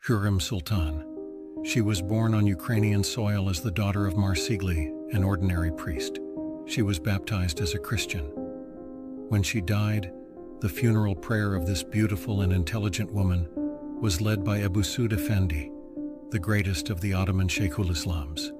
Hurrem Sultan. She was born on Ukrainian soil as the daughter of Marsigli, an ordinary priest. She was baptized as a Christian. When she died, the funeral prayer of this beautiful and intelligent woman was led by Ebussuud Efendi, the greatest of the Ottoman sheikhulislams.